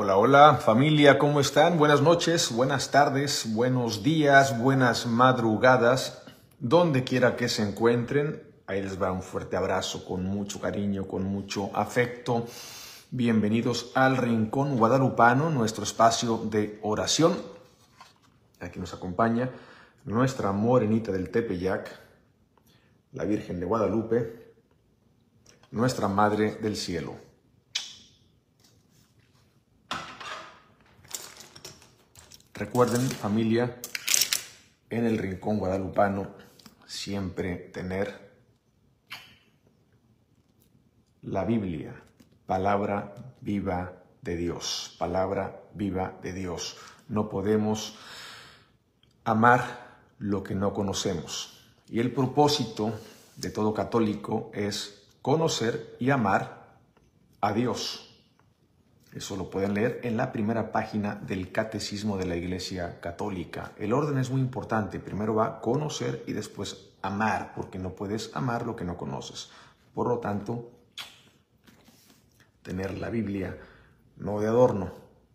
Hola, hola familia, ¿cómo están? Buenas noches, buenas tardes, buenos días, buenas madrugadas, donde quiera que se encuentren. Ahí les va un fuerte abrazo con mucho cariño, con mucho afecto. Bienvenidos al Rincón Guadalupano, nuestro espacio de oración. Aquí nos acompaña nuestra morenita del Tepeyac, la Virgen de Guadalupe, nuestra Madre del Cielo. Recuerden, familia, en el Rincón Guadalupano, siempre tener la Biblia, palabra viva de Dios, palabra viva de Dios. No podemos amar lo que no conocemos. Y el propósito de todo católico es conocer y amar a Dios. Eso lo pueden leer en la primera página del Catecismo de la Iglesia Católica. El orden es muy importante. Primero va a conocer y después amar, porque no puedes amar lo que no conoces. Por lo tanto, tener la Biblia no de adorno,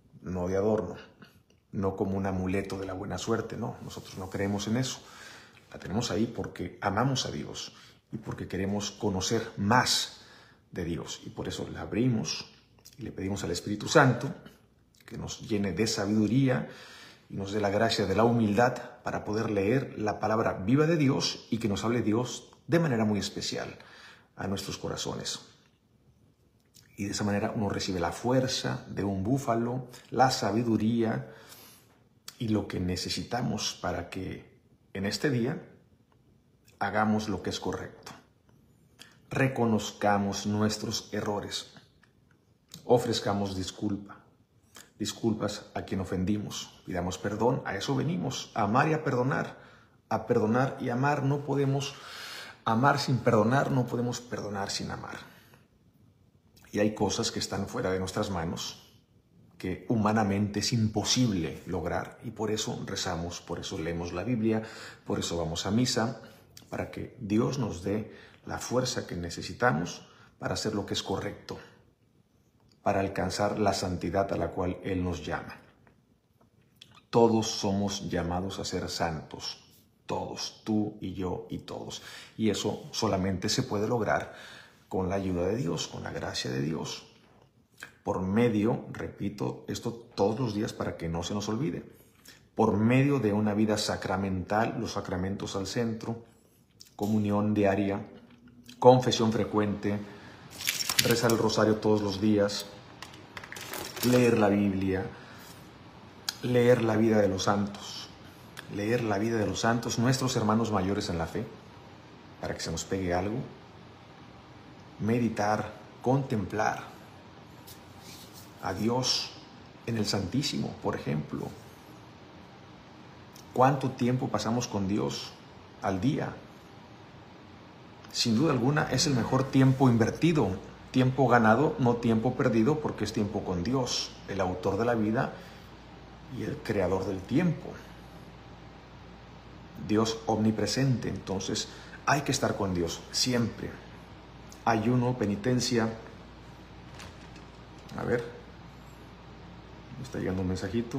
no como un amuleto de la buena suerte, no. Nosotros no creemos en eso. La tenemos ahí porque amamos a Dios y porque queremos conocer más de Dios. Y por eso la abrimos y le pedimos al Espíritu Santo que nos llene de sabiduría y nos dé la gracia de la humildad para poder leer la palabra viva de Dios y que nos hable Dios de manera muy especial a nuestros corazones. Y de esa manera uno recibe la fuerza de un búfalo, la sabiduría y lo que necesitamos para que en este día hagamos lo que es correcto. Reconozcamos nuestros errores. Ofrezcamos disculpas a quien ofendimos, pidamos perdón, a eso venimos, a amar y a perdonar y amar. No podemos amar sin perdonar, no podemos perdonar sin amar. Y hay cosas que están fuera de nuestras manos, que humanamente es imposible lograr, y por eso rezamos, por eso leemos la Biblia, por eso vamos a misa, para que Dios nos dé la fuerza que necesitamos para hacer lo que es correcto, para alcanzar la santidad a la cual Él nos llama. Todos somos llamados a ser santos, todos, tú y yo y todos. Y eso solamente se puede lograr con la ayuda de Dios, con la gracia de Dios. Por medio, repito esto todos los días para que no se nos olvide, por medio de una vida sacramental, los sacramentos al centro, comunión diaria, confesión frecuente, rezar el rosario todos los días, leer la Biblia, leer la vida de los santos, nuestros hermanos mayores en la fe, para que se nos pegue algo, meditar, contemplar a Dios en el Santísimo, por ejemplo. ¿Cuánto tiempo pasamos con Dios al día? Sin duda alguna es el mejor tiempo invertido, tiempo ganado, no tiempo perdido, porque es tiempo con Dios, el autor de la vida y el creador del tiempo. Dios omnipresente, entonces hay que estar con Dios siempre. Ayuno, penitencia. A ver, me está llegando un mensajito.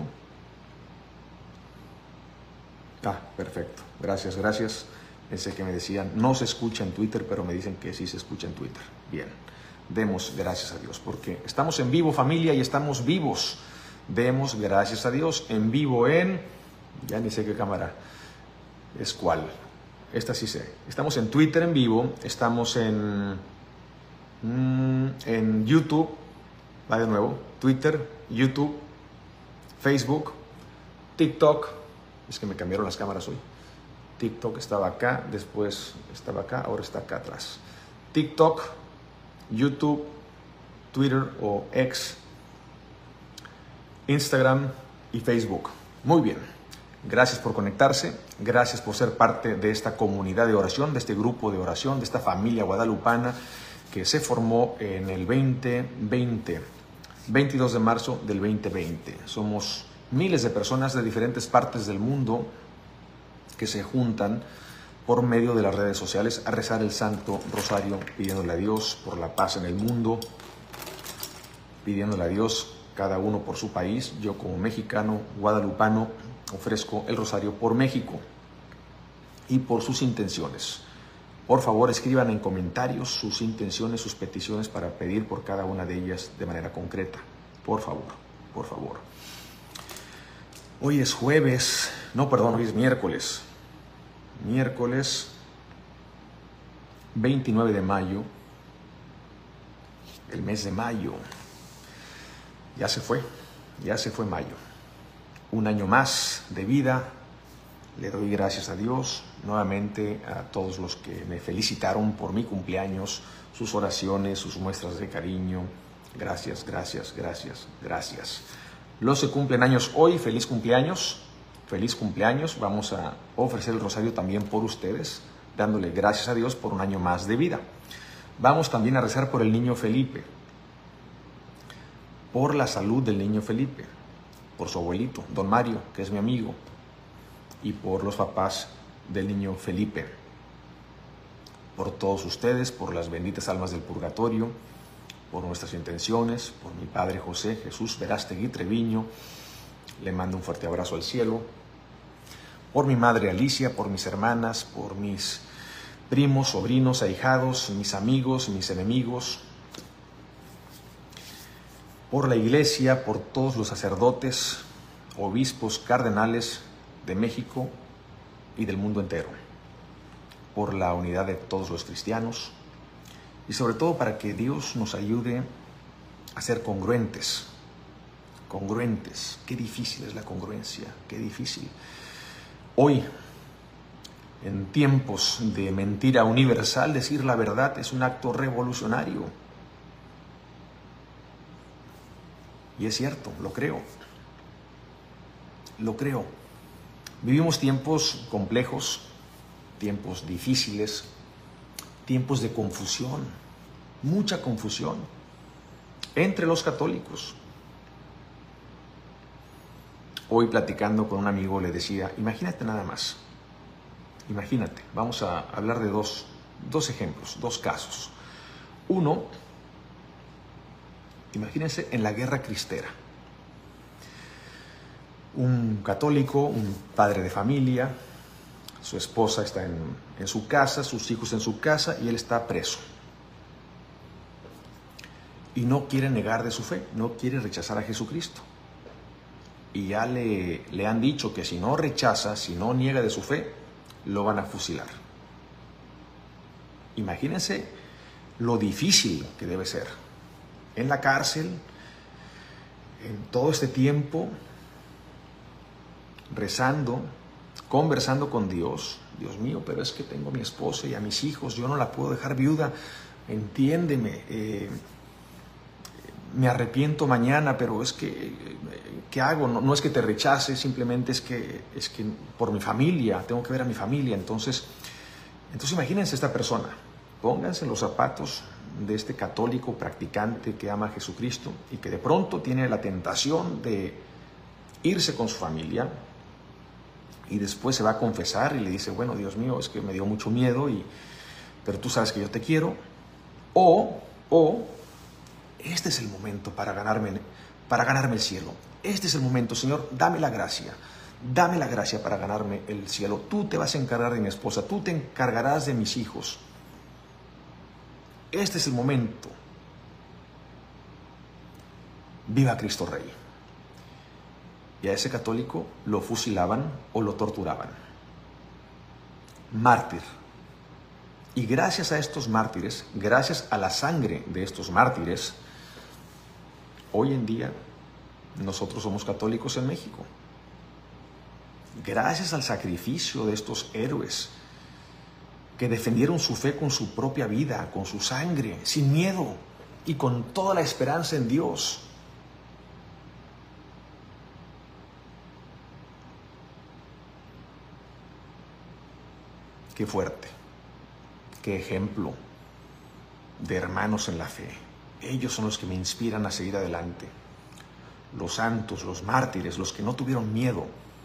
Perfecto, gracias. Pensé que me decían, no se escucha en Twitter, pero me dicen que sí se escucha en Twitter. Bien, demos gracias a Dios, porque estamos en vivo, familia, y estamos vivos. Demos gracias a Dios en vivo ya ni sé qué cámara es cuál. Esta sí sé. Estamos en Twitter en vivo, estamos en YouTube, va de nuevo, Twitter, YouTube, Facebook, TikTok, es que me cambiaron las cámaras hoy. TikTok estaba acá, después estaba acá, ahora está acá atrás. TikTok, YouTube, Twitter o X, Instagram y Facebook. Muy bien. Gracias por conectarse, gracias por ser parte de esta comunidad de oración, de este grupo de oración, de esta familia guadalupana que se formó en el 2020, 22 de marzo del 2020. Somos miles de personas de diferentes partes del mundo que se juntan por medio de las redes sociales a rezar el Santo Rosario, pidiéndole a Dios por la paz en el mundo, pidiéndole a Dios cada uno por su país. Yo como mexicano, guadalupano, ofrezco el rosario por México y por sus intenciones. Por favor, escriban en comentarios sus intenciones, sus peticiones para pedir por cada una de ellas de manera concreta. Por favor, por favor. Hoy es jueves, no, perdón, hoy es miércoles. Miércoles 29 de mayo, el mes de mayo. Ya se fue mayo. Un año más de vida. Le doy gracias a Dios, nuevamente a todos los que me felicitaron por mi cumpleaños, sus oraciones, sus muestras de cariño. Gracias, gracias, gracias, gracias. Los que cumplen años hoy, feliz cumpleaños, feliz cumpleaños. Vamos a ofrecer el rosario también por ustedes, dándole gracias a Dios por un año más de vida. Vamos también a rezar por el niño Felipe, por la salud del niño Felipe, por su abuelito, don Mario, que es mi amigo, y por los papás del niño Felipe, por todos ustedes, por las benditas almas del purgatorio, por nuestras intenciones, por mi padre José Jesús Verástegui Treviño, le mando un fuerte abrazo al cielo, por mi madre Alicia, por mis hermanas, por mis primos, sobrinos, ahijados, mis amigos, mis enemigos, por la iglesia, por todos los sacerdotes, obispos, cardenales de México y del mundo entero, por la unidad de todos los cristianos y sobre todo para que Dios nos ayude a ser congruentes. Congruentes, qué difícil es la congruencia, qué difícil. Hoy, en tiempos de mentira universal, decir la verdad es un acto revolucionario. Y es cierto, lo creo. Lo creo. Vivimos tiempos complejos, tiempos difíciles, tiempos de confusión, mucha confusión entre los católicos. Hoy platicando con un amigo le decía, imagínate nada más, imagínate, vamos a hablar de dos ejemplos, dos casos. Uno, imagínense en la guerra cristera. Un católico, un padre de familia, su esposa está en su casa, sus hijos en su casa y él está preso. Y no quiere negar de su fe, no quiere rechazar a Jesucristo. Y ya le han dicho que si no rechaza, si no niega de su fe, lo van a fusilar. Imagínense lo difícil que debe ser. En la cárcel, en todo este tiempo, rezando, conversando con Dios. Dios mío, pero es que tengo a mi esposa y a mis hijos, yo no la puedo dejar viuda, entiéndeme, me arrepiento mañana, pero es que, ¿qué hago? No es que te rechace, simplemente es que por mi familia, tengo que ver a mi familia. Entonces imagínense esta persona, pónganse en los zapatos de este católico practicante que ama a Jesucristo y que de pronto tiene la tentación de irse con su familia y después se va a confesar y le dice, bueno, Dios mío, es que me dio mucho miedo, pero tú sabes que yo te quiero. O este es el momento para ganarme el cielo. Este es el momento, Señor, dame la gracia para ganarme el cielo. Tú te vas a encargar de mi esposa, tú te encargarás de mis hijos. Este es el momento. Viva Cristo Rey. Y a ese católico lo fusilaban o lo torturaban. Mártir. Y gracias a estos mártires, gracias a la sangre de estos mártires, hoy en día nosotros somos católicos en México. Gracias al sacrificio de estos héroes que defendieron su fe con su propia vida, con su sangre, sin miedo y con toda la esperanza en Dios. Qué fuerte, qué ejemplo de hermanos en la fe. Ellos son los que me inspiran a seguir adelante. Los santos, los mártires, los que no tuvieron miedo,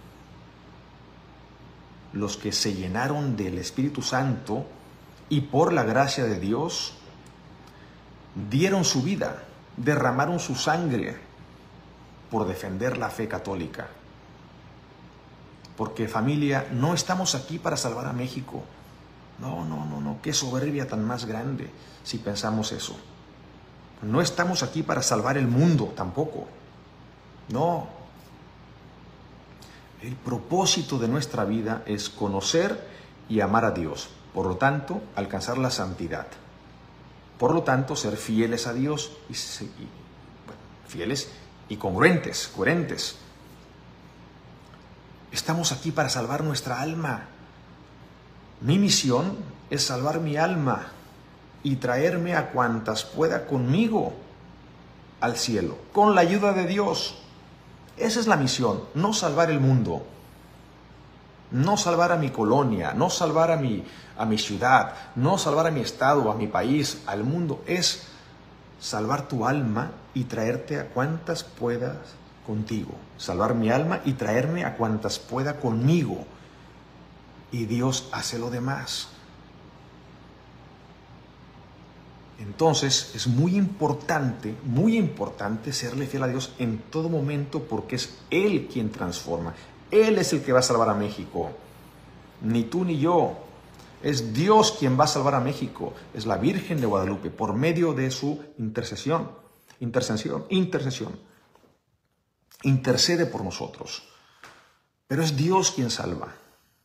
los que se llenaron del Espíritu Santo y por la gracia de Dios dieron su vida, derramaron su sangre por defender la fe católica. Porque, familia, no estamos aquí para salvar a México. No, qué soberbia tan más grande si pensamos eso. No estamos aquí para salvar el mundo tampoco. No. El propósito de nuestra vida es conocer y amar a Dios. Por lo tanto, alcanzar la santidad. Por lo tanto, ser fieles a Dios fieles y coherentes. Estamos aquí para salvar nuestra alma. Mi misión es salvar mi alma y traerme a cuantas pueda conmigo al cielo, con la ayuda de Dios. Esa es la misión, no salvar el mundo, no salvar a mi colonia, no salvar a mi ciudad, no salvar a mi estado, a mi país, al mundo. Es salvar tu alma y traerte a cuantas puedas contigo. Salvar mi alma y traerme a cuantas pueda conmigo. Y Dios hace lo demás. Entonces es muy importante serle fiel a Dios en todo momento, porque es Él quien transforma. Él es el que va a salvar a México. Ni tú ni yo. Es Dios quien va a salvar a México. Es la Virgen de Guadalupe por medio de su intercesión. Intercede por nosotros. Pero es Dios quien salva.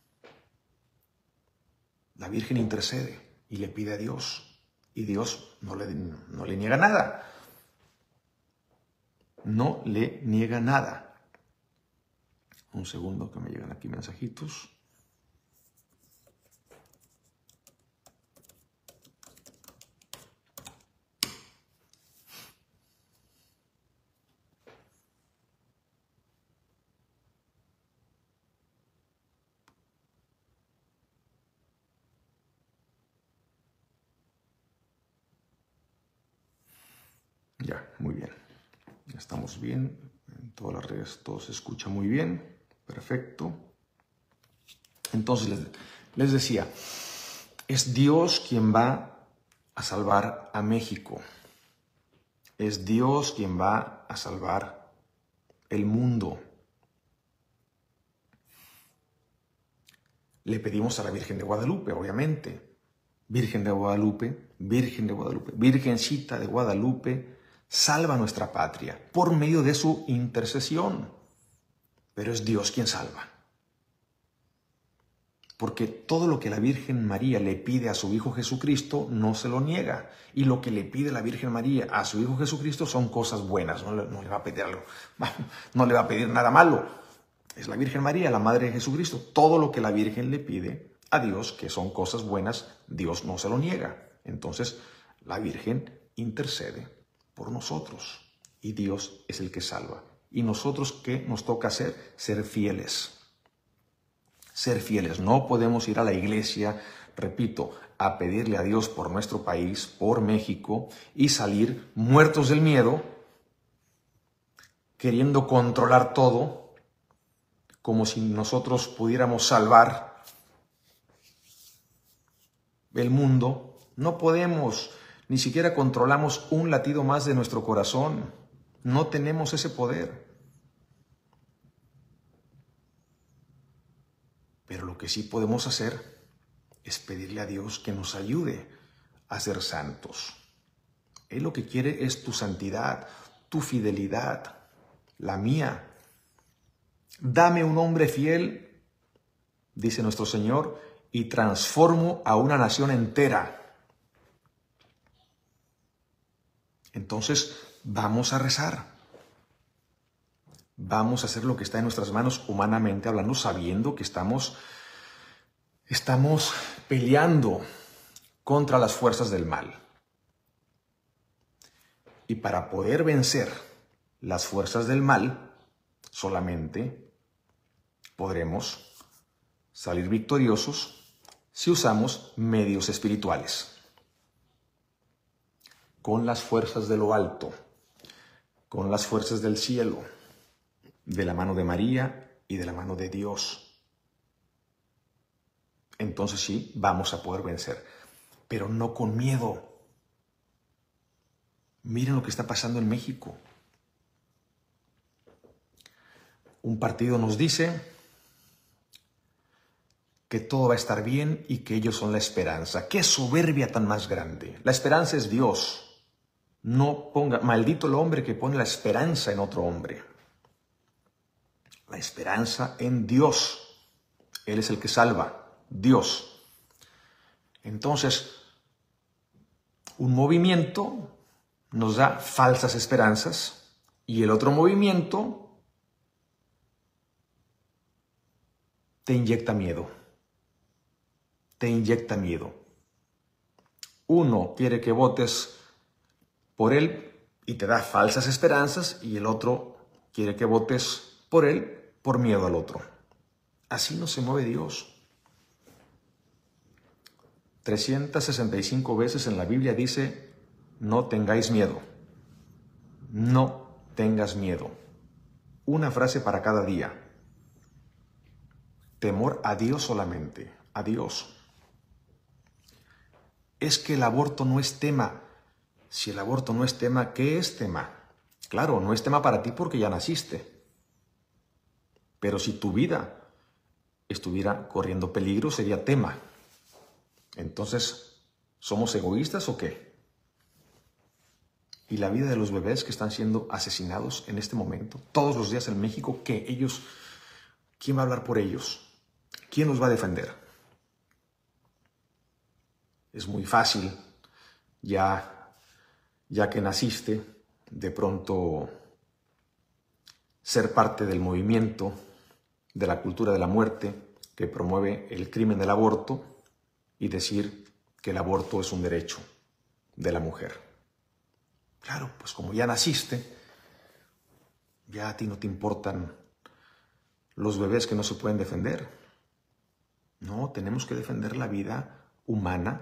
La Virgen intercede y le pide a Dios. Y Dios no le niega nada. No le niega nada. Un segundo que me llegan aquí mensajitos. Ya, muy bien. Estamos bien. En todas las redes todo se escucha muy bien. Perfecto. Entonces les decía, es Dios quien va a salvar a México. Es Dios quien va a salvar el mundo. Le pedimos a la Virgen de Guadalupe, obviamente. Virgen de Guadalupe, Virgencita de Guadalupe, salva a nuestra patria por medio de su intercesión. Pero es Dios quien salva. Porque todo lo que la Virgen María le pide a su Hijo Jesucristo no se lo niega. Y lo que le pide la Virgen María a su Hijo Jesucristo son cosas buenas. No le va a pedir algo, no le va a pedir nada malo. Es la Virgen María, la Madre de Jesucristo. Todo lo que la Virgen le pide a Dios, que son cosas buenas, Dios no se lo niega. Entonces, la Virgen intercede por nosotros y Dios es el que salva. ¿Y nosotros qué nos toca hacer? Ser fieles. Ser fieles. No podemos ir a la iglesia, repito, a pedirle a Dios por nuestro país, por México, y salir muertos del miedo, queriendo controlar todo, como si nosotros pudiéramos salvar el mundo. No podemos. Ni siquiera controlamos un latido más de nuestro corazón. No tenemos ese poder. Pero lo que sí podemos hacer es pedirle a Dios que nos ayude a ser santos. Él lo que quiere es tu santidad, tu fidelidad, la mía. Dame un hombre fiel, dice nuestro Señor, y transformo a una nación entera. Entonces, vamos a rezar. Vamos a hacer lo que está en nuestras manos humanamente hablando, sabiendo que estamos peleando contra las fuerzas del mal. Y para poder vencer las fuerzas del mal, solamente podremos salir victoriosos si usamos medios espirituales. Con las fuerzas de lo alto, con las fuerzas del cielo, de la mano de María y de la mano de Dios. Entonces sí, vamos a poder vencer, pero no con miedo. Miren lo que está pasando en México. Un partido nos dice que todo va a estar bien y que ellos son la esperanza. ¡Qué soberbia tan más grande! La esperanza es Dios. No ponga, maldito el hombre que pone la esperanza en otro hombre. La esperanza en Dios. Él es el que salva, Dios. Entonces, un movimiento nos da falsas esperanzas y el otro movimiento te inyecta miedo. Te inyecta miedo. Uno quiere que votes por él y te da falsas esperanzas y el otro quiere que votes por él por miedo al otro. Así no se mueve Dios. 365 veces en la Biblia dice, no tengáis miedo. No tengas miedo. Una frase para cada día. Temor a Dios solamente, a Dios. Es que el aborto no es tema. Si el aborto no es tema, ¿qué es tema? Claro, no es tema para ti porque ya naciste. Pero si tu vida estuviera corriendo peligro, sería tema. Entonces, ¿somos egoístas o qué? Y la vida de los bebés que están siendo asesinados en este momento, todos los días en México, ¿qué? Ellos, ¿quién va a hablar por ellos? ¿Quién los va a defender? Es muy fácil, ya que naciste, de pronto ser parte del movimiento de la cultura de la muerte que promueve el crimen del aborto y decir que el aborto es un derecho de la mujer. Claro, pues como ya naciste, ya a ti no te importan los bebés que no se pueden defender. No, tenemos que defender la vida humana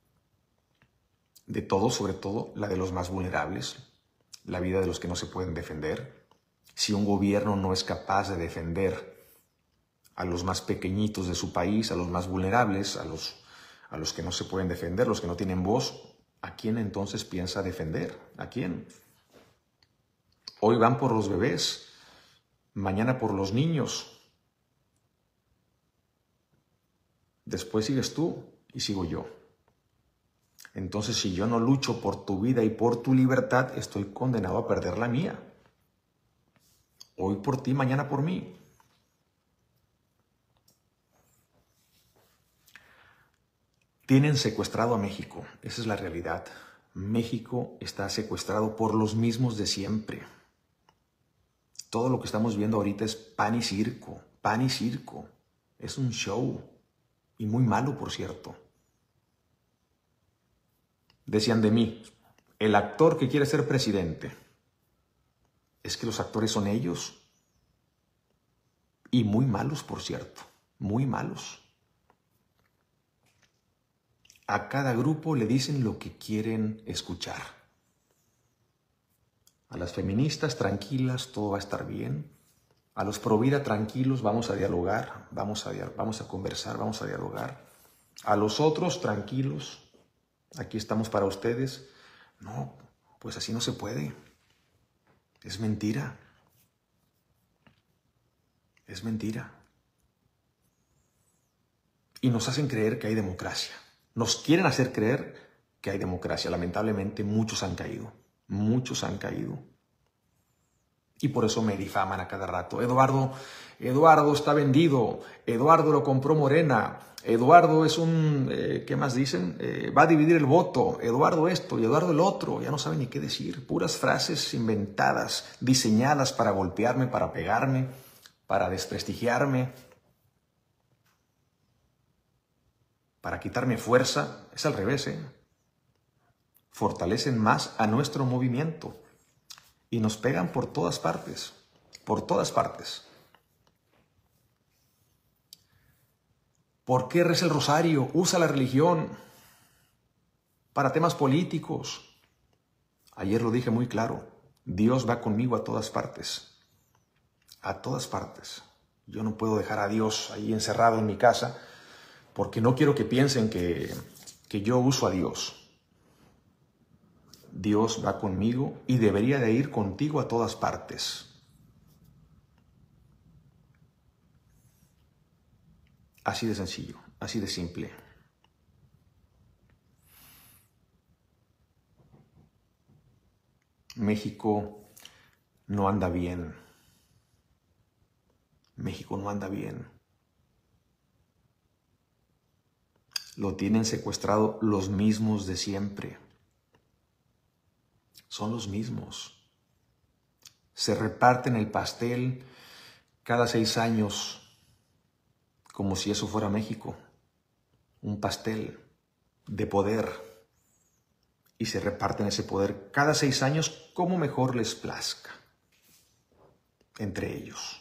de todos, sobre todo la de los más vulnerables, la vida de los que no se pueden defender. Si un gobierno no es capaz de defender a los más pequeñitos de su país, a los más vulnerables, a los que no se pueden defender, los que no tienen voz, ¿a quién entonces piensa defender? ¿A quién? Hoy van por los bebés, mañana por los niños. Después sigues tú y sigo yo. Entonces, si yo no lucho por tu vida y por tu libertad, estoy condenado a perder la mía. Hoy por ti, mañana por mí. Tienen secuestrado a México, esa es la realidad. México está secuestrado por los mismos de siempre. Todo lo que estamos viendo ahorita es pan y circo, pan y circo. Es un show, y muy malo, por cierto. Decían de mí, el actor que quiere ser presidente. Es que los actores son ellos. Y muy malos, por cierto, muy malos. A cada grupo le dicen lo que quieren escuchar. A las feministas tranquilas, todo va a estar bien. A los pro vida tranquilos, vamos a dialogar, vamos a conversar, vamos a dialogar. A los otros tranquilos, aquí estamos para ustedes. No, pues así no se puede. Es mentira. Es mentira. Y nos hacen creer que hay democracia. Nos quieren hacer creer que hay democracia. Lamentablemente muchos han caído. Muchos han caído. Y por eso me difaman a cada rato. Eduardo está vendido. Eduardo lo compró Morena. Eduardo es un... ¿qué más dicen? Va a dividir el voto. Eduardo esto y Eduardo el otro. Ya no saben ni qué decir. Puras frases inventadas, diseñadas para golpearme, para pegarme, para desprestigiarme, para quitarme fuerza. Es al revés, ¿eh? Fortalecen más a nuestro movimiento y nos pegan por todas partes, por todas partes. ¿Por qué reza el rosario? Usa la religión para temas políticos. Ayer lo dije muy claro, Dios va conmigo a todas partes, a todas partes. Yo no puedo dejar a Dios ahí encerrado en mi casa porque no quiero que piensen que yo uso a Dios. Dios va conmigo y debería de ir contigo a todas partes. Así de sencillo, así de simple. México no anda bien. México no anda bien. Lo tienen secuestrado los mismos de siempre. Son los mismos. Se reparten el pastel cada 6 años, como si eso fuera México. Un pastel de poder. Y se reparten ese poder cada 6 años como mejor les plazca. Entre ellos.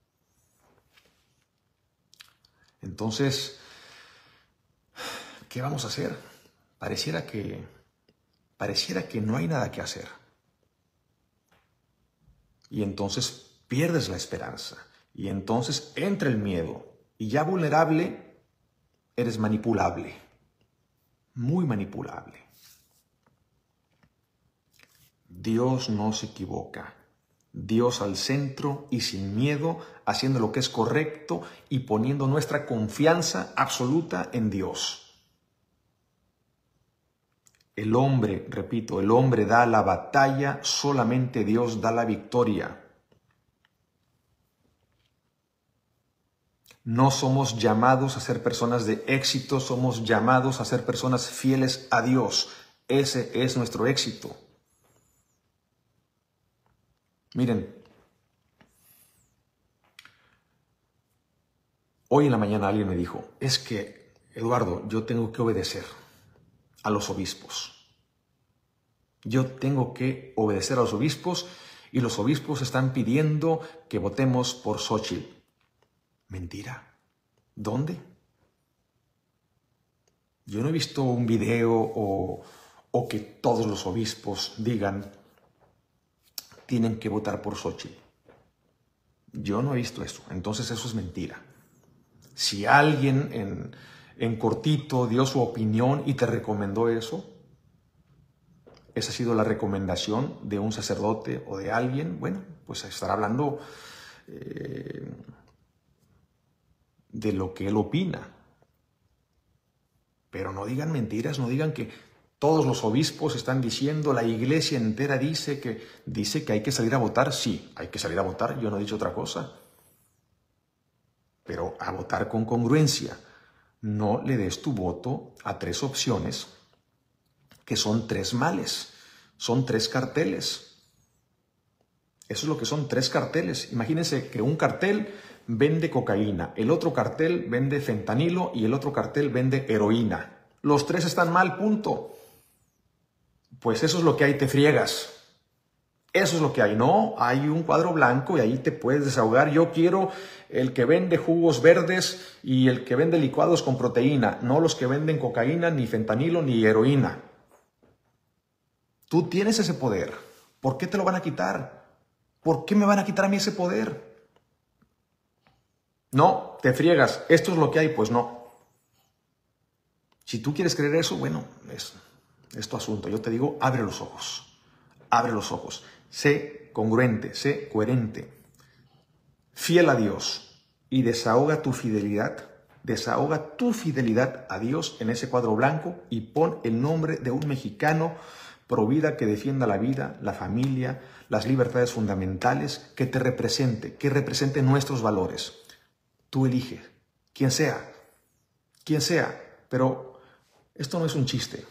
Entonces, ¿qué vamos a hacer? Pareciera que no hay nada que hacer. Y entonces pierdes la esperanza. Y entonces entra el miedo. Y ya vulnerable, eres manipulable. Muy manipulable. Dios no se equivoca. Dios al centro y sin miedo, haciendo lo que es correcto y poniendo nuestra confianza absoluta en Dios. El hombre, repito, el hombre da la batalla, solamente Dios da la victoria. No somos llamados a ser personas de éxito, somos llamados a ser personas fieles a Dios. Ese es nuestro éxito. Miren, hoy en la mañana alguien me dijo, es que, Eduardo, yo tengo que obedecer a los obispos. Yo tengo que obedecer a los obispos y los obispos están pidiendo que votemos por Xóchitl. Mentira. ¿Dónde? Yo no he visto un video o que todos los obispos digan tienen que votar por Xóchitl. Yo no he visto eso. Entonces eso es mentira. Si alguien en cortito dio su opinión y te recomendó eso, esa ha sido la recomendación de un sacerdote o de alguien, bueno, pues estará hablando de lo que él opina. Pero no digan mentiras, no digan que todos los obispos están diciendo, la iglesia entera dice que hay que salir a votar. Sí, hay que salir a votar, yo no he dicho otra cosa. Pero a votar con congruencia. No le des tu voto a 3 opciones que son 3 males, son 3 carteles. Eso es lo que son 3 carteles. Imagínense que un cartel vende cocaína, el otro cartel vende fentanilo y el otro cartel vende heroína. Los 3 están mal, punto. Pues eso es lo que hay, te friegas. Eso es lo que hay, ¿no? Hay un cuadro blanco y ahí te puedes desahogar. Yo quiero el que vende jugos verdes y el que vende licuados con proteína, no los que venden cocaína, ni fentanilo, ni heroína. Tú tienes ese poder. ¿Por qué te lo van a quitar? ¿Por qué me van a quitar a mí ese poder? No, te friegas. Esto es lo que hay, pues no. Si tú quieres creer eso, bueno, es tu asunto. Yo te digo, abre los ojos. Abre los ojos. Sé congruente, sé coherente. Fiel a Dios. Y desahoga tu fidelidad. Desahoga tu fidelidad a Dios en ese cuadro blanco y pon el nombre de un mexicano pro vida que defienda la vida, la familia, las libertades fundamentales, que te represente, que represente nuestros valores. Tú eliges, quien sea, pero esto no es un chiste.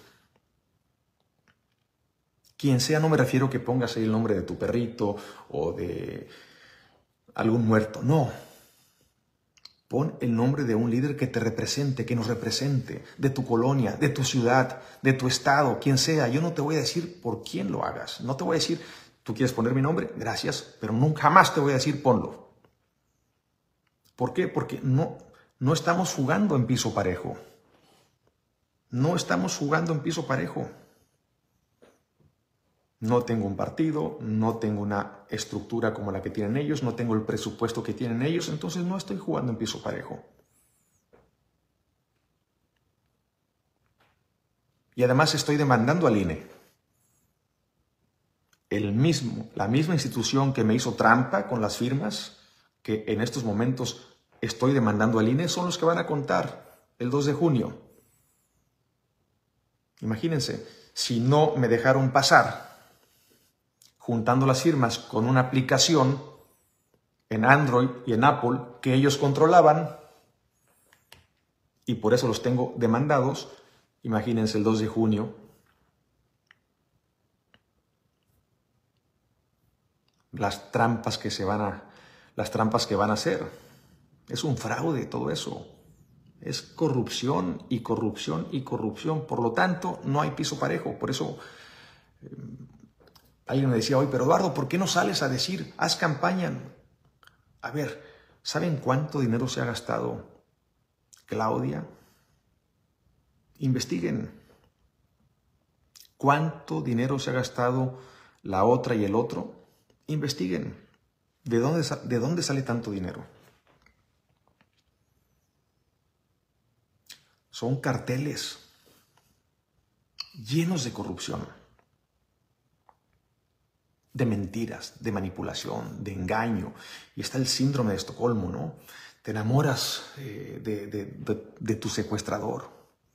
Quien sea, no me refiero que pongas ahí el nombre de tu perrito o de algún muerto, no. Pon el nombre de un líder que te represente, que nos represente, de tu colonia, de tu ciudad, de tu estado, quien sea. Yo no te voy a decir por quién lo hagas. No te voy a decir, ¿tú quieres poner mi nombre? Gracias, pero nunca más te voy a decir ponlo. ¿Por qué? Porque no estamos jugando en piso parejo. No estamos jugando en piso parejo. No tengo un partido, no tengo una estructura como la que tienen ellos, no tengo el presupuesto que tienen ellos, entonces no estoy jugando en piso parejo. Y además estoy demandando al INE. La misma institución que me hizo trampa con las firmas, que en estos momentos estoy demandando al INE son los que van a contar el 2 de junio. Imagínense, si no me dejaron pasar juntando las firmas con una aplicación en Android y en Apple que ellos controlaban y por eso los tengo demandados, imagínense el 2 de junio. Las trampas que van a hacer. Es un fraude todo eso. Es corrupción y corrupción y corrupción. Por lo tanto, no hay piso parejo. Por eso alguien me decía hoy, pero Eduardo, ¿por qué no sales a decir, haz campaña? A ver, ¿saben cuánto dinero se ha gastado Claudia? Investiguen. ¿Cuánto dinero se ha gastado la otra y el otro? Investiguen. ¿De dónde sale tanto dinero? Son carteles llenos de corrupción, de mentiras, de manipulación, de engaño. Y está el síndrome de Estocolmo, ¿no? Te enamoras de tu secuestrador.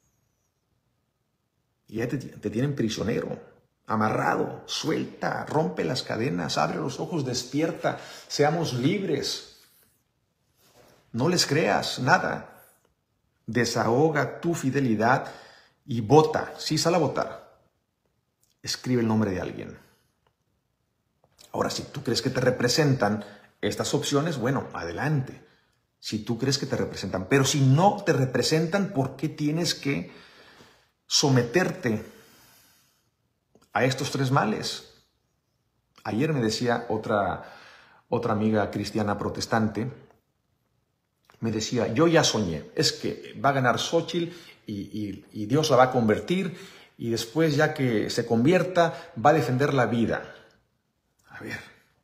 Y ya te tienen prisionero, amarrado. Suelta, rompe las cadenas, abre los ojos, despierta. Seamos libres. No les creas nada. Desahoga tu fidelidad y vota. Sí, sal a votar. Escribe el nombre de alguien. Ahora, si tú crees que te representan estas opciones, bueno, adelante. Si tú crees que te representan. Pero si no te representan, ¿por qué tienes que someterte a estos tres males? Ayer me decía otra amiga cristiana protestante, me decía, yo ya soñé, es que va a ganar Xóchitl y Dios la va a convertir y después ya que se convierta va a defender la vida. A ver.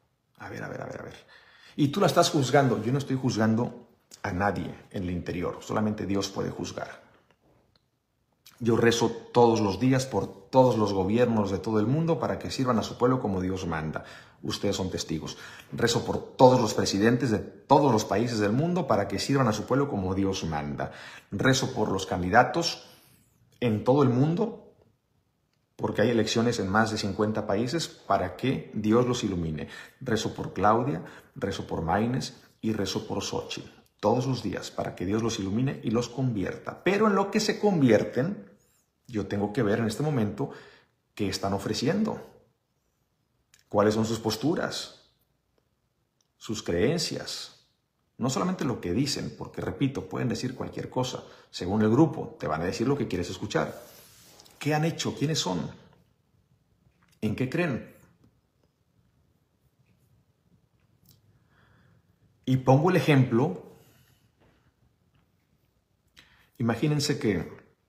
Y tú la estás juzgando. Yo no estoy juzgando a nadie en el interior, solamente Dios puede juzgar. Yo rezo todos los días por todos los gobiernos de todo el mundo para que sirvan a su pueblo como Dios manda. Ustedes son testigos. Rezo por todos los presidentes de todos los países del mundo para que sirvan a su pueblo como Dios manda. Rezo por los candidatos en todo el mundo, porque hay elecciones en más de 50 países, para que Dios los ilumine. Rezo por Claudia, rezo por Maynes y rezo por Xóchitl. Todos los días, para que Dios los ilumine y los convierta. Pero en lo que se convierten, yo tengo que ver en este momento qué están ofreciendo. ¿Cuáles son sus posturas? Sus creencias. No solamente lo que dicen, porque repito, pueden decir cualquier cosa. Según el grupo, te van a decir lo que quieres escuchar. ¿Qué han hecho? ¿Quiénes son? ¿En qué creen? Y pongo el ejemplo. Imagínense que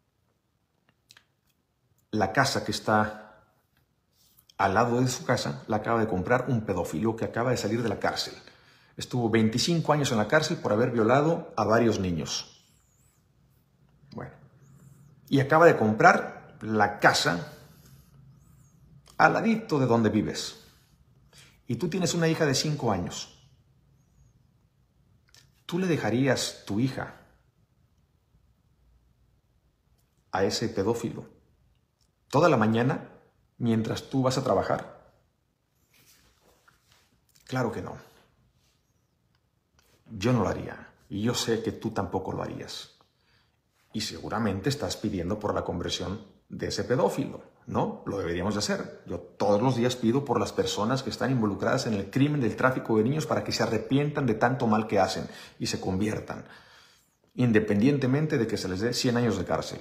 la casa que está al lado de su casa la acaba de comprar un pedófilo que acaba de salir de la cárcel. Estuvo 25 años en la cárcel por haber violado a varios niños. Bueno, y acaba de comprar la casa al ladito de donde vives. Y tú tienes una hija de 5 años. ¿Tú le dejarías tu hija a ese pedófilo toda la mañana mientras tú vas a trabajar? Claro que no. Yo no lo haría. Y yo sé que tú tampoco lo harías. Y seguramente estás pidiendo por la conversión de ese pedófilo, ¿no? Lo deberíamos de hacer. Yo todos los días pido por las personas que están involucradas en el crimen del tráfico de niños para que se arrepientan de tanto mal que hacen y se conviertan, independientemente de que se les dé 100 años de cárcel.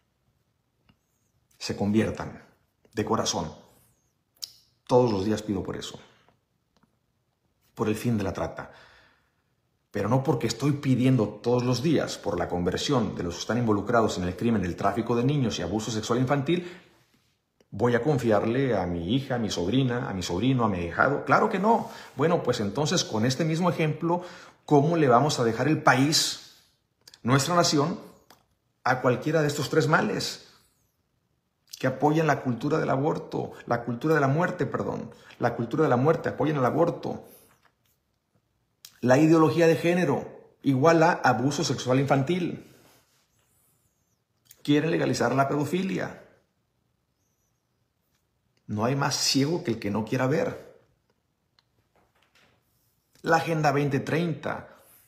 Se conviertan de corazón. Todos los días pido por eso, por el fin de la trata. Pero no porque estoy pidiendo todos los días por la conversión de los que están involucrados en el crimen del tráfico de niños y abuso sexual infantil, voy a confiarle a mi hija, a mi sobrina, a mi sobrino, a mi ahijado. Claro que no. Bueno, pues entonces con este mismo ejemplo, ¿cómo le vamos a dejar el país, nuestra nación, a cualquiera de estos tres males? Que apoyan la cultura del aborto, la cultura de la muerte, la cultura de la muerte, apoyan el aborto. La ideología de género, igual a abuso sexual infantil. Quieren legalizar la pedofilia. No hay más ciego que el que no quiera ver. La Agenda 2030.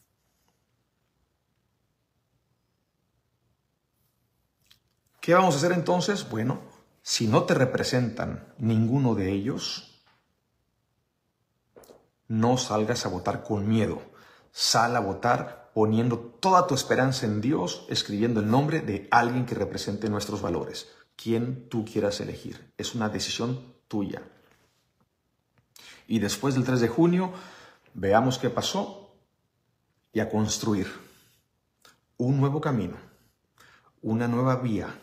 ¿Qué vamos a hacer entonces? Bueno, si no te representan ninguno de ellos, no salgas a votar con miedo. Sal a votar poniendo toda tu esperanza en Dios, escribiendo el nombre de alguien que represente nuestros valores. Quien tú quieras elegir. Es una decisión tuya. Y después del 3 de junio, veamos qué pasó y a construir un nuevo camino, una nueva vía.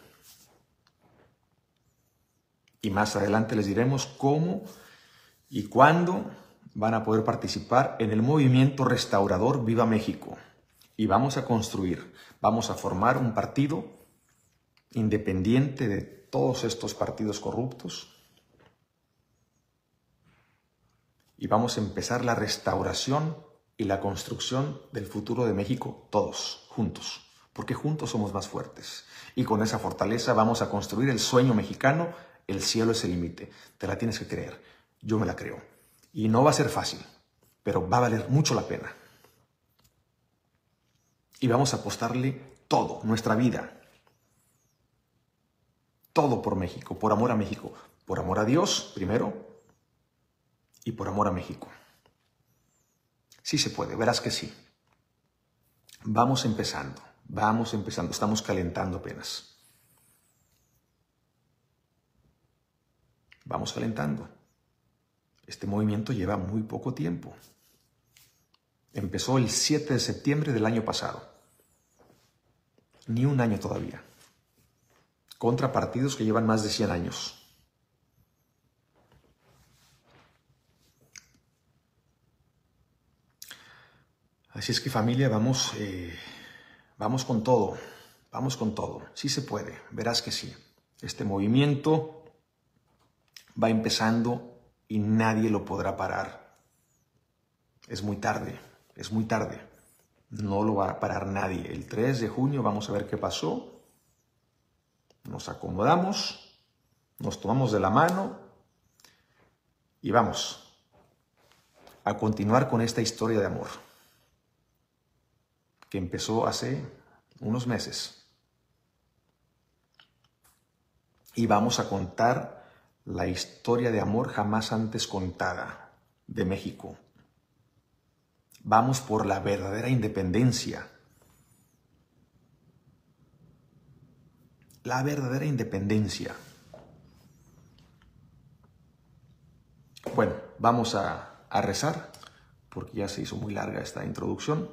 Y más adelante les diremos cómo y cuándo van a poder participar en el movimiento restaurador Viva México. Y vamos a construir, vamos a formar un partido independiente de todos estos partidos corruptos. Y vamos a empezar la restauración y la construcción del futuro de México todos, juntos. Porque juntos somos más fuertes. Y con esa fortaleza vamos a construir el sueño mexicano. El cielo es el límite. Te la tienes que creer. Yo me la creo. Y no va a ser fácil, pero va a valer mucho la pena. Y vamos a apostarle todo, nuestra vida. Todo por México, por amor a México. Por amor a Dios, primero, y por amor a México. Sí se puede, verás que sí. Vamos empezando, estamos calentando apenas. Vamos calentando. Este movimiento lleva muy poco tiempo. Empezó el 7 de septiembre del año pasado. Ni un año todavía. Contra partidos que llevan más de 100 años. Así es que familia, vamos con todo. Vamos con todo. Sí se puede, verás que sí. Este movimiento va empezando y nadie lo podrá parar. Es muy tarde, es muy tarde. No lo va a parar nadie. El 3 de junio vamos a ver qué pasó. Nos acomodamos, nos tomamos de la mano y vamos a continuar con esta historia de amor que empezó hace unos meses. Y vamos a contar la historia de amor jamás antes contada de México. Vamos por la verdadera independencia. La verdadera independencia. Bueno, vamos a rezar, porque ya se hizo muy larga esta introducción.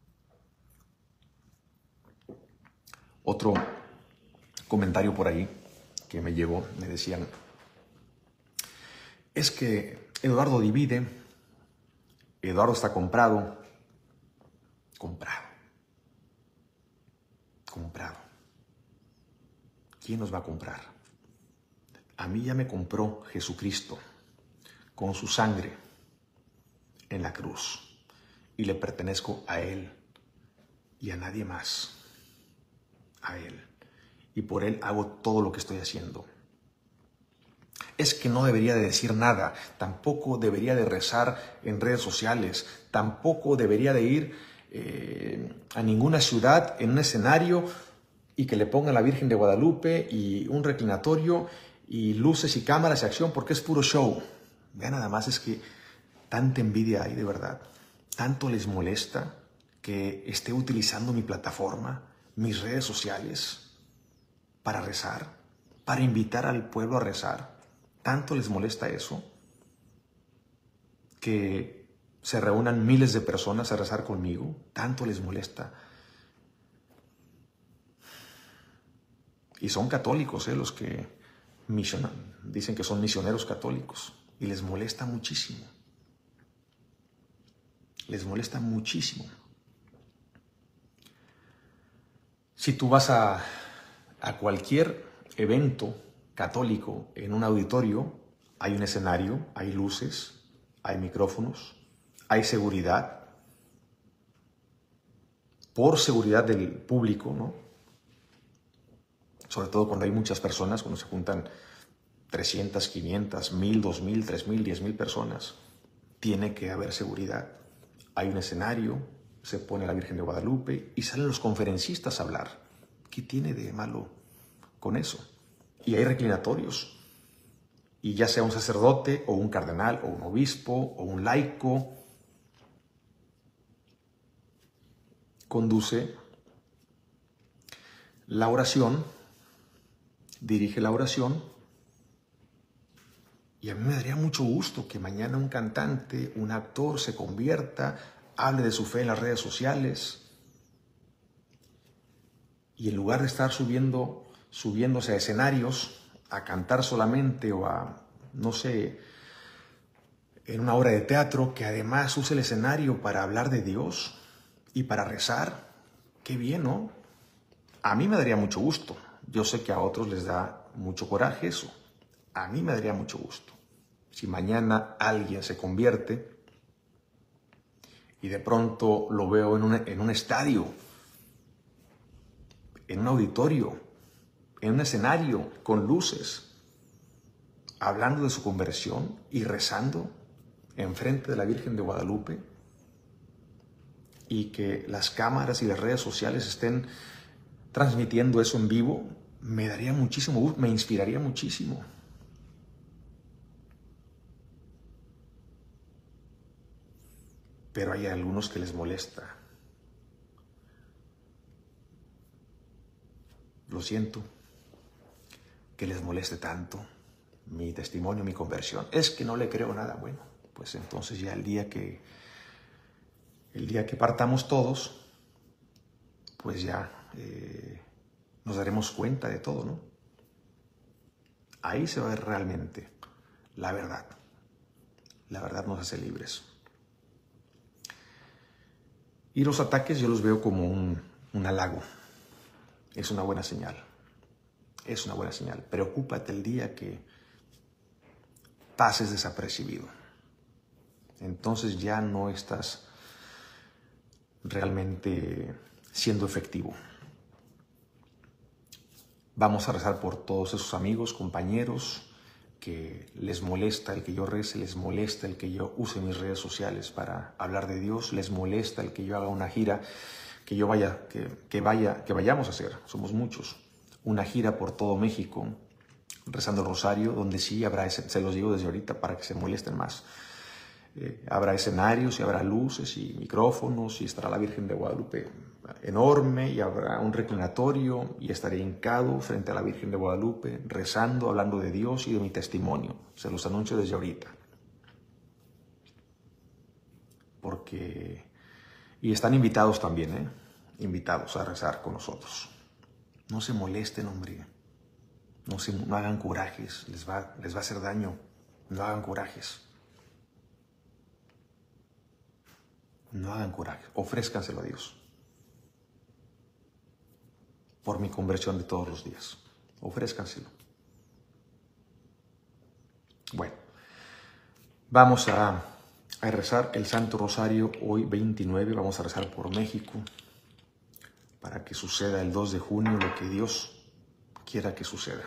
Otro comentario por ahí que me llegó, me decían, es que Eduardo divide, Eduardo está comprado. ¿Quién nos va a comprar? A mí ya me compró Jesucristo con su sangre en la cruz y le pertenezco a Él y a nadie más. A Él. Y por Él hago todo lo que estoy haciendo. Es que no debería de decir nada, tampoco debería de rezar en redes sociales, tampoco debería de ir a ninguna ciudad en un escenario y que le pongan la Virgen de Guadalupe y un reclinatorio y luces y cámaras y acción porque es puro show. Vean nada más, es que tanta envidia hay de verdad, tanto les molesta que esté utilizando mi plataforma, mis redes sociales para rezar, para invitar al pueblo a rezar. Tanto les molesta eso que se reúnan miles de personas a rezar conmigo. Tanto les molesta. Y son católicos, los que dicen que son misioneros católicos. Y les molesta muchísimo. Les molesta muchísimo. Si tú vas a cualquier evento católico en un auditorio, hay un escenario, hay luces, hay micrófonos, hay seguridad. por seguridad del público, ¿no? Sobre todo cuando hay muchas personas, cuando se juntan 300, 500, 1000, 2000, 3000, 10,000 personas, tiene que haber seguridad. Hay un escenario, se pone la Virgen de Guadalupe y salen los conferencistas a hablar. ¿Qué tiene de malo con eso? Y hay reclinatorios. Y ya sea un sacerdote o un cardenal o un obispo o un laico, conduce la oración, dirige la oración. Y a mí me daría mucho gusto que mañana un cantante, un actor se convierta, hable de su fe en las redes sociales y en lugar de estar subiéndose a escenarios a cantar solamente o a, no sé, en una obra de teatro, que además use el escenario para hablar de Dios y para rezar. Qué bien, ¿no? A mí me daría mucho gusto. Yo sé que a otros les da mucho coraje eso. A mí me daría mucho gusto. Si mañana alguien se convierte y de pronto lo veo en un estadio, en un auditorio, en un escenario con luces, hablando de su conversión y rezando enfrente de la Virgen de Guadalupe, y que las cámaras y las redes sociales estén transmitiendo eso en vivo, me daría muchísimo gusto, me inspiraría muchísimo. Pero hay algunos que les molesta. Lo siento, que les moleste tanto mi testimonio, mi conversión. Es que no le creo nada. Bueno, pues entonces ya el día que partamos todos, pues ya nos daremos cuenta de todo, ¿no? Ahí se va a ver realmente la verdad. La verdad nos hace libres. Y los ataques yo los veo como un halago. Es una buena señal. Es una buena señal. Preocúpate el día que pases desapercibido. Entonces ya no estás realmente siendo efectivo. Vamos a rezar por todos esos amigos, compañeros, que les molesta el que yo rece, les molesta el que yo use mis redes sociales para hablar de Dios, les molesta el que yo haga una gira, que vayamos a hacer, somos muchos, una gira por todo México, rezando el rosario, donde sí habrá, se los digo desde ahorita para que se molesten más, habrá escenarios y habrá luces y micrófonos y estará la Virgen de Guadalupe enorme y habrá un reclinatorio y estaré hincado frente a la Virgen de Guadalupe rezando, hablando de Dios y de mi testimonio. Se los anuncio desde ahorita. Y están invitados también, invitados a rezar con nosotros. No se molesten, hombre. No hagan corajes, les va a hacer daño. No hagan corajes. No hagan corajes, ofrézcanselo a Dios. Por mi conversión de todos los días. Ofrézcanselo. Bueno, vamos a rezar el Santo Rosario hoy 29. Vamos a rezar por México para que suceda el 2 de junio lo que Dios quiera que suceda.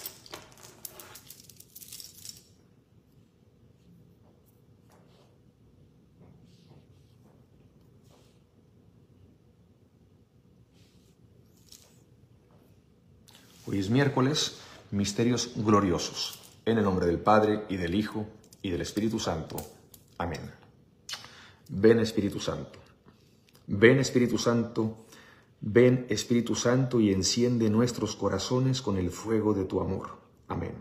Hoy es miércoles, misterios gloriosos. En el nombre del Padre, y del Hijo, y del Espíritu Santo. Amén. Ven, Espíritu Santo. Ven, Espíritu Santo. Ven, Espíritu Santo, y enciende nuestros corazones con el fuego de tu amor. Amén.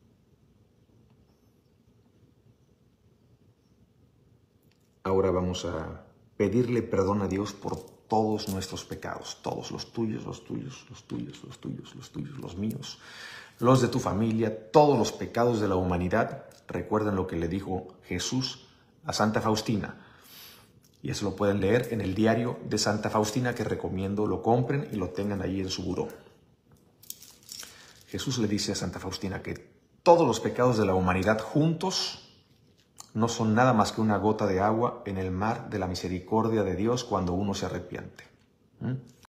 Ahora vamos a pedirle perdón a Dios por todos nuestros pecados, todos los tuyos, los tuyos, los tuyos, los tuyos, los tuyos, los míos, los de tu familia, todos los pecados de la humanidad. Recuerden lo que le dijo Jesús a Santa Faustina. Y eso lo pueden leer en el diario de Santa Faustina, que recomiendo lo compren y lo tengan ahí en su buró. Jesús le dice a Santa Faustina que todos los pecados de la humanidad juntos no son nada más que una gota de agua en el mar de la misericordia de Dios cuando uno se arrepiente.